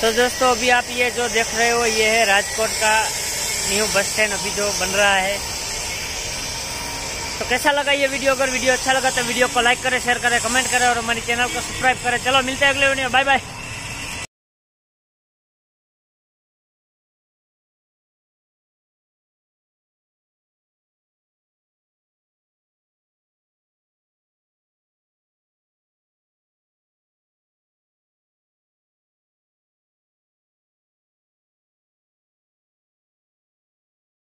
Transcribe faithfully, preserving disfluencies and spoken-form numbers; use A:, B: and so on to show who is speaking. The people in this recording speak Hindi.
A: तो दोस्तों अभी आप ये जो देख रहे हो ये है राजकोट का न्यू बस स्टैंड अभी जो बन रहा है। तो कैसा लगा ये वीडियो? अगर वीडियो अच्छा लगा तो वीडियो को लाइक करें, शेयर करें, कमेंट करें और हमारे चैनल को सब्सक्राइब करें। चलो मिलते हैं अगले वीडियो में, बाय बाय।